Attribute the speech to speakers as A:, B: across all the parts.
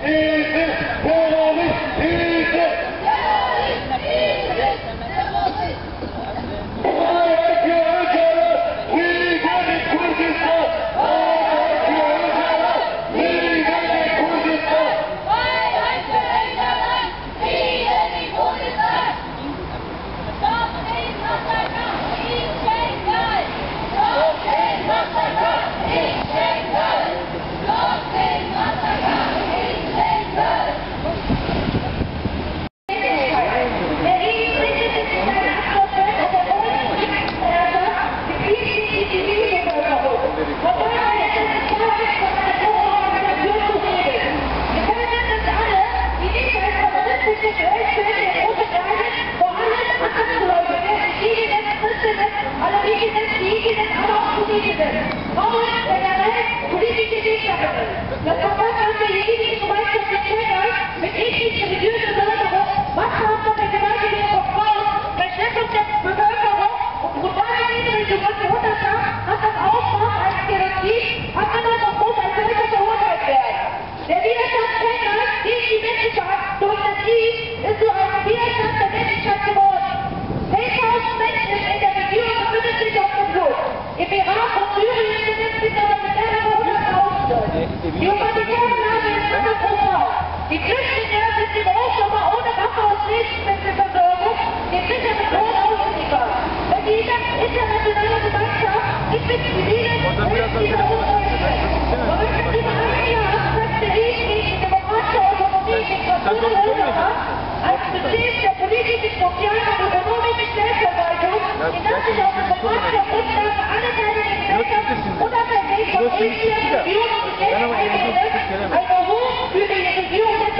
A: Die Flüchtlinge sind im Hochsommer ohne Wasser und Lebensmittelversorgung dem Sicherheitsrat ausgeliefert. Wenn die internationale Gemeinschaft nicht mit zivilen Hilfsdiensten unterstützt, so müssen sie nach einem Jahr abstrakte Weg gegen die demokratische Autonomie Migration Europa als System der politischen, sozialen und ökonomischen Selbstverwaltung, in das sich auf demokratischer Grundlage alle Teile der Gesellschaft unabhängig von Ethnien, Religion und Geschlecht eingesetzt, eine hoch für die Regierung der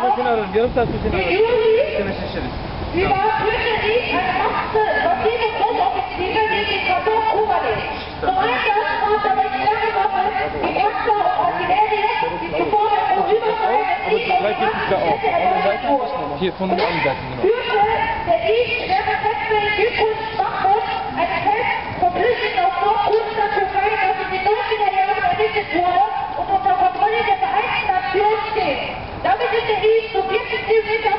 A: überflüssig eine massive Großoffensive gegen den Kanton Oberlin. Zum Einsatz kommt aber die lange Waffe, die Panzer und Artillerie, die zuvor beim Überfall des
B: Hier von den anderen Seiten, genau.
A: führte der Schwerverkräftigte Yildiz Mahmut ein Fest von Flüchtlingen aus Nordrussland Türkei, das in den 90er Jahren errichtet wurde und unter Kontrolle der Vereinten Nationen steht. Damit ist der IS so 40 Kilometer